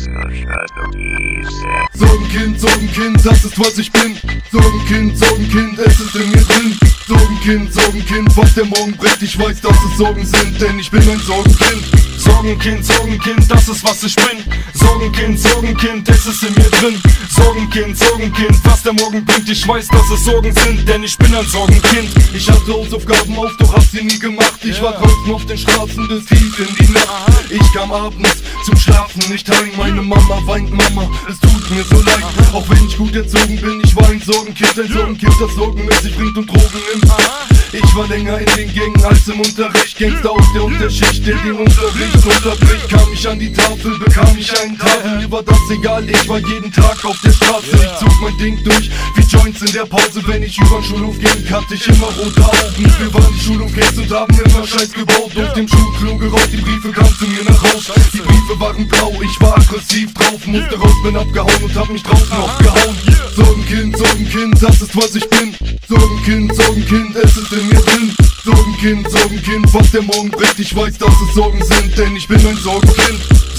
Sorgenkind, das ist was ich bin. Sorgenkind, es ist in mir drin. Sorgenkind, was der Morgen bringt. Ich weiß, dass es Sorgen sind, denn ich bin ein Sorgenkind. Sorgenkind, das ist was ich bin. Sorgenkind, es ist in mir drin. Sorgenkind, was der Morgen bringt. Ich weiß, dass es Sorgen sind, denn ich bin ein Sorgenkind. Ich hatte Hausaufgaben auf, doch hab sie nie gemacht. Ich war draußen auf den Straßen bis tief in die Nacht. Ich kam abends zum Schlafen nicht heim. Meine Mama weint, Mama, es tut mir so leid. Auch wenn ich gut erzogen bin, ich war ein Sorgenkind, das Sorgen mit sich bringt und Drogen nimmt. Ich war länger in den Gängen als im Unterricht. Gangster aus der Unterschicht, der den Unterricht unterbricht. Kam ich an die Tafel, bekam ich einen Tafel. Mir war das egal, ich war jeden Tag auf der Straße. Ich zog mein Ding durch, wie Joints in der Pause. Wenn ich über den Schulhof ging, hatte ich immer rote Augen. Wir waren die Schulhofgangs und haben immer Scheiß gebaut. Auf dem Schulklo geraucht, die Briefe kamen zu mir nach Haus. Die Briefe waren blau, ich war aggressiv drauf. Musste raus, bin abgehauen und hab mich draußen aufgehauen. Sorgenkind, das ist was ich bin. Sorgenkind, es ist in mir drin. Sorgenkind, was der Morgen bringt. Ich weiß, dass es Sorgen sind, denn ich bin ein Sorgenkind.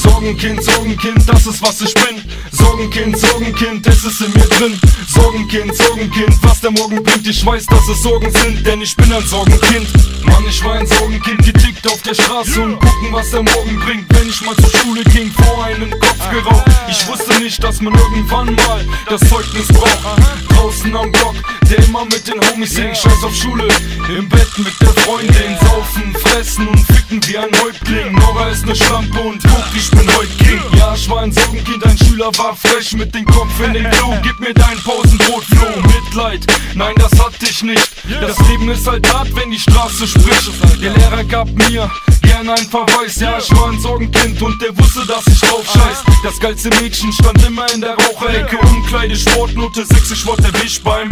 Sorgenkind, das ist was ich bin. Sorgenkind, es ist in mir drin. Sorgenkind, was der Morgen bringt. Ich weiß, dass es Sorgen sind, denn ich bin ein Sorgenkind. Mann, ich war ein Sorgenkind, getickt auf der Straße und gucken, was der Morgen bringt. Wenn ich mal zur Schule ging, vor einen Kopf geraucht. Ich wusste nicht, dass man irgendwann mal das Zeugnis braucht. Draußen am Block, der immer mit den Homies singt. Scheiß auf Schule, im Bett mit der Freundin. Saufen, fressen und ficken wie ein Häuptling. Nora ist ne Schlampe und guck, ich bin heute King. Ja, ich war ein Sorgenkind, ein Schüler war frech mit dem Kopf in den Klo. Gib mir dein Pausenbrot, Flo. Mitleid, nein, das hatte ich nicht. Das Leben ist halt hart, wenn die Straße spricht. Der Lehrer gab mir gerne einen Verweis. Ja, ich war ein Sorgenkind und der wusste, dass ich drauf scheiß. Das geilste Mädchen stand immer in der Raucherecke. Umkleide, Sportnote 6, ich wollte erwischt beim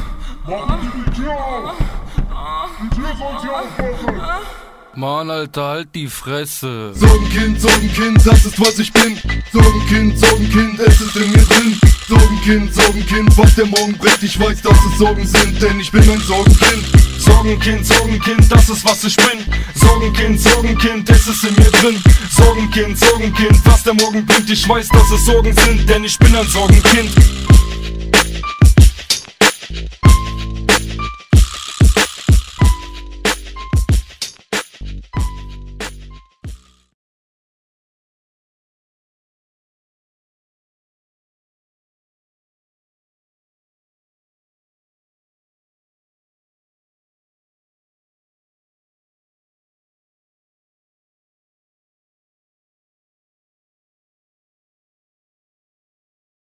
Mann, Alter, halt die Fresse. Sorgenkind, das ist was ich bin. Sorgenkind, es ist in mir drin. Sorgenkind, was der Morgen bringt. Ich weiß, dass es Sorgen sind, denn ich bin ein Sorgenkind. Sorgenkind, das ist was ich bin. Sorgenkind, es ist in mir drin. Sorgenkind, was der Morgen bringt. Ich weiß, dass es Sorgen sind, denn ich bin ein Sorgenkind.